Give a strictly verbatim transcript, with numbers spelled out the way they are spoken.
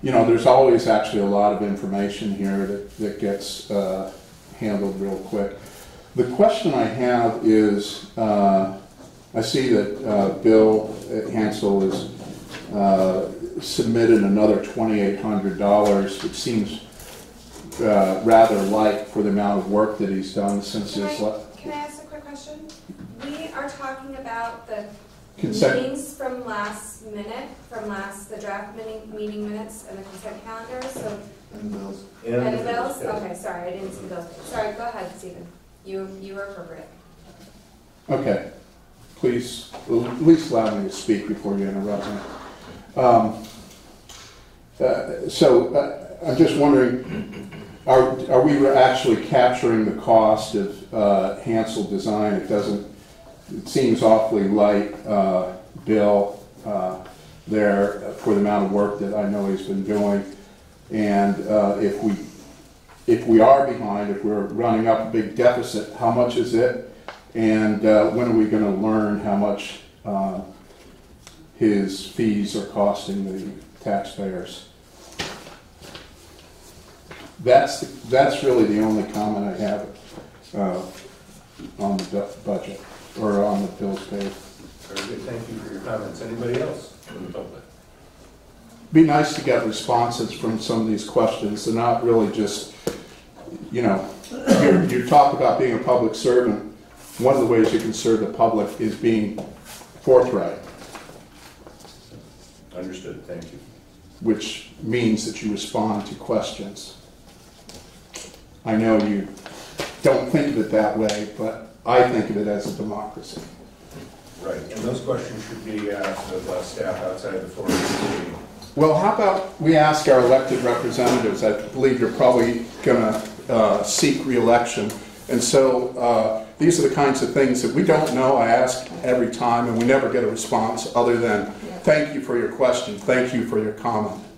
you know, there's always actually a lot of information here that, that gets uh, handled real quick. The question I have is, uh, I see that uh, Bill Hansel has uh, submitted another twenty-eight hundred dollars, which seems uh, rather light for the amount of work that he's done since Can his I, last. can I ask a quick question? We are talking about the Consent. meetings from last minute, from last, the draft meeting, meeting minutes and the consent calendar, so. And the bills. And the bills? Okay, sorry, I didn't see those. Sorry, go ahead, Stephen. You, you were appropriate. Okay, please, at least allow me to speak before you interrupt me. Um, uh, so, uh, I'm just wondering, are, are we actually capturing the cost of uh, Hansel Design? It doesn't, it seems awfully light, uh, bill uh, there for the amount of work that I know he's been doing. And uh, if we if we are behind, if we're running up a big deficit, how much is it? And uh, when are we going to learn how much uh, his fees are costing the taxpayers? That's that's really the only comment I have uh, on the budget or on the bills paid. Very good. Thank you for your comments. Anybody else from the public? Be nice to get responses from some of these questions. They're not really just, you know, you, you talk about being a public servant. One of the ways you can serve the public is being forthright. Understood. Thank you. Which means that you respond to questions. I know you don't think of it that way, but I think of it as a democracy. Right. And those questions should be asked of uh, staff outside the floor of the meeting. Well, how about we ask our elected representatives? I believe you're probably going to uh, seek re-election. And so uh, these are the kinds of things that we don't know. I ask every time, and we never get a response other than, thank you for your question, thank you for your comment.